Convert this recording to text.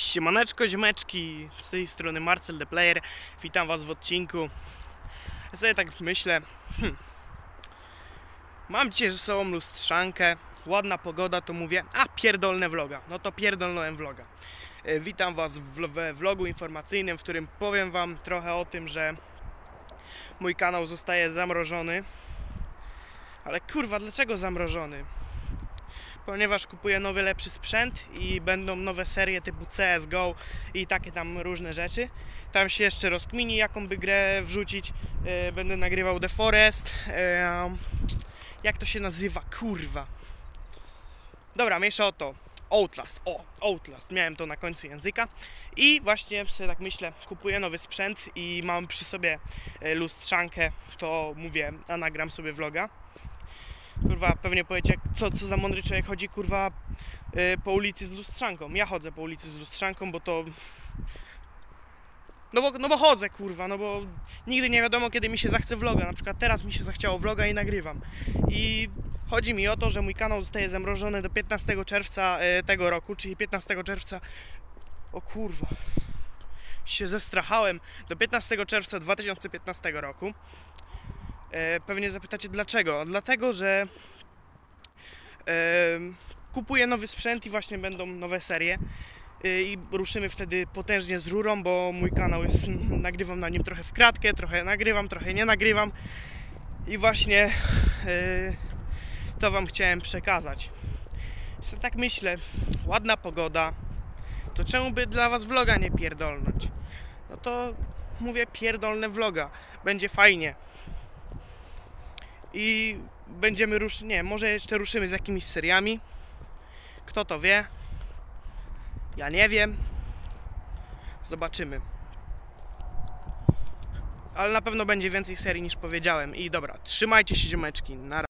Siemaneczko, ziomeczki, z tej strony Marcel the Player. Witam was w odcinku. Ja sobie tak myślę, mam dzisiaj ze sobą lustrzankę, ładna pogoda, to mówię, pierdolnę vloga. No to pierdolnąłem vloga. Witam was we vlogu informacyjnym, w którym powiem wam trochę o tym, że mój kanał zostaje zamrożony. Ale kurwa, dlaczego zamrożony? Ponieważ kupuję nowy, lepszy sprzęt i będą nowe serie typu CSGO i takie tam różne rzeczy. Tam się jeszcze rozkmini, jaką by grę wrzucić. Będę nagrywał The Forest. Jak to się nazywa? Kurwa. Dobra, mniejsza o to. Outlast. Outlast. Miałem to na końcu języka. I właśnie sobie tak myślę, kupuję nowy sprzęt i mam przy sobie lustrzankę. To mówię, a nagram sobie vloga. Kurwa, pewnie powiecie, co za mądry człowiek chodzi, kurwa, po ulicy z lustrzanką. Ja chodzę po ulicy z lustrzanką, bo to... No bo chodzę, kurwa, no bo nigdy nie wiadomo, kiedy mi się zachce vloga. Na przykład teraz mi się zachciało vloga i nagrywam. I chodzi mi o to, że mój kanał zostaje zamrożony do 15 czerwca tego roku, czyli 15 czerwca... O kurwa... się zestrachałem. Do 15 czerwca 2015 roku. Pewnie zapytacie dlaczego? Dlatego, że kupuję nowy sprzęt i właśnie będą nowe serie i ruszymy wtedy potężnie z rurą, bo mój kanał jest, nagrywam na nim trochę w kratkę, trochę nagrywam, trochę nie nagrywam i właśnie to wam chciałem przekazać. Więc tak myślę, ładna pogoda, to czemu by dla was vloga nie pierdolnąć? No to mówię, pierdolne vloga, będzie fajnie. I będziemy może jeszcze ruszymy z jakimiś seriami. Kto to wie? Ja nie wiem. Zobaczymy. Ale na pewno będzie więcej serii niż powiedziałem. I dobra, trzymajcie się, ziomeczki. Na razie.